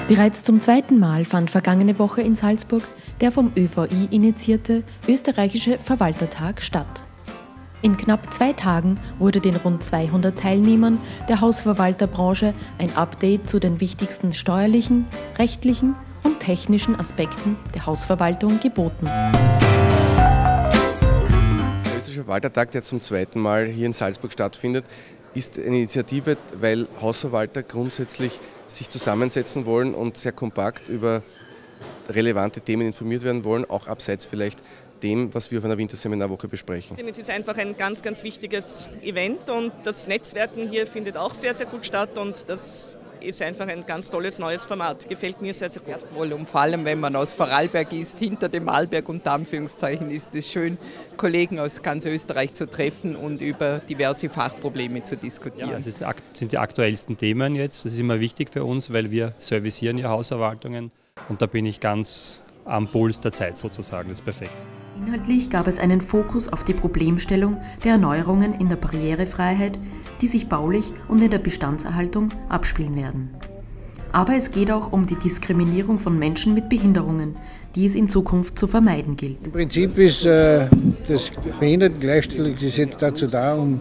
Bereits zum zweiten Mal fand vergangene Woche in Salzburg der vom ÖVI initiierte österreichische Verwaltertag statt. In knapp 2 Tagen wurde den rund 200 Teilnehmern der Hausverwalterbranche ein Update zu den wichtigsten steuerlichen, rechtlichen und technischen Aspekten der Hausverwaltung geboten. Der österreichische Verwaltertag, der zum zweiten Mal hier in Salzburg stattfindet, ist eine Initiative, weil Hausverwalter grundsätzlich sich zusammensetzen wollen und sehr kompakt über relevante Themen informiert werden wollen, auch abseits vielleicht dem, was wir auf einer Winterseminarwoche besprechen. Es ist einfach ein ganz, ganz wichtiges Event und das Netzwerken hier findet auch sehr, sehr gut statt und das ist einfach ein ganz tolles neues Format. Gefällt mir sehr, sehr gut. Wertvoll und vor allem, wenn man aus Vorarlberg ist, hinter dem Arlberg unter Anführungszeichen, ist es schön, Kollegen aus ganz Österreich zu treffen und über diverse Fachprobleme zu diskutieren. Ja, das sind die aktuellsten Themen jetzt. Das ist immer wichtig für uns, weil wir servicieren ja Hausverwaltungen und da bin ich ganz am Puls der Zeit sozusagen. Das ist perfekt. Inhaltlich gab es einen Fokus auf die Problemstellung der Erneuerungen in der Barrierefreiheit, die sich baulich und in der Bestandserhaltung abspielen werden. Aber es geht auch um die Diskriminierung von Menschen mit Behinderungen, die es in Zukunft zu vermeiden gilt. Im Prinzip ist das Behindertengleichstellungsgesetz dazu da, um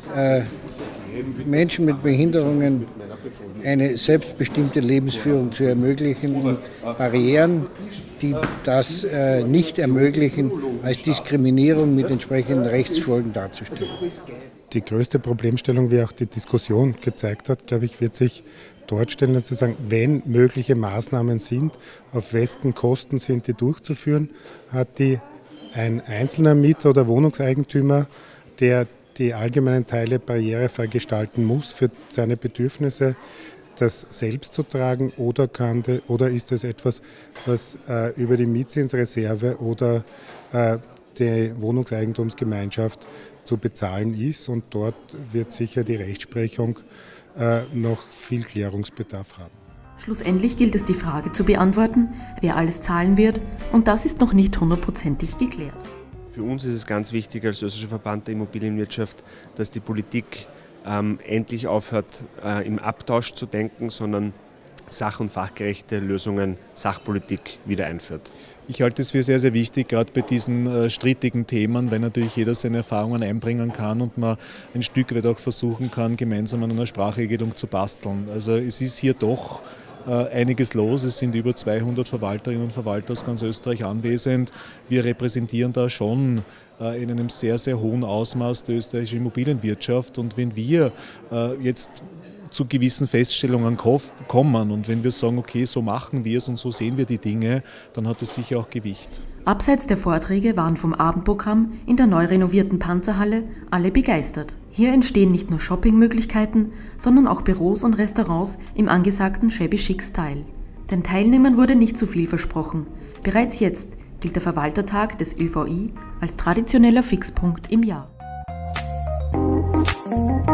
Menschen mit Behinderungen eine selbstbestimmte Lebensführung zu ermöglichen und Barrieren, die das nicht ermöglichen, als Diskriminierung mit entsprechenden Rechtsfolgen darzustellen. Die größte Problemstellung, wie auch die Diskussion gezeigt hat, glaube ich, wird sich dort stellen, dass zu sagen, wenn mögliche Maßnahmen sind, auf wessen Kosten sind die durchzuführen, hat die ein einzelner Mieter oder Wohnungseigentümer, der die allgemeinen Teile barrierefrei gestalten muss für seine Bedürfnisse, das selbst zu tragen oder ist es etwas, was über die Mietzinsreserve oder die Wohnungseigentumsgemeinschaft zu bezahlen ist, und dort wird sicher die Rechtsprechung noch viel Klärungsbedarf haben. Schlussendlich gilt es, die Frage zu beantworten, wer alles zahlen wird, und das ist noch nicht 100%ig geklärt. Für uns ist es ganz wichtig als österreichischer Verband der Immobilienwirtschaft, dass die Politik endlich aufhört, im Abtausch zu denken, sondern sach- und fachgerechte Lösungen, Sachpolitik wieder einführt. Ich halte es für sehr, sehr wichtig, gerade bei diesen strittigen Themen, weil natürlich jeder seine Erfahrungen einbringen kann und man ein Stück weit auch versuchen kann, gemeinsam an einer Sprachregelung zu basteln. Also es ist hier doch einiges los. Es sind über 200 Verwalterinnen und Verwalter aus ganz Österreich anwesend. Wir repräsentieren da schon in einem sehr, sehr hohen Ausmaß die österreichische Immobilienwirtschaft. Und wenn wir jetzt zu gewissen Feststellungen kommen und wenn wir sagen, okay, so machen wir es und so sehen wir die Dinge, dann hat es sicher auch Gewicht. Abseits der Vorträge waren vom Abendprogramm in der neu renovierten Panzerhalle alle begeistert. Hier entstehen nicht nur Shoppingmöglichkeiten, sondern auch Büros und Restaurants im angesagten Shabby-Chic-Style. Den Teilnehmern wurde nicht zu viel versprochen. Bereits jetzt gilt der Verwaltertag des ÖVI als traditioneller Fixpunkt im Jahr.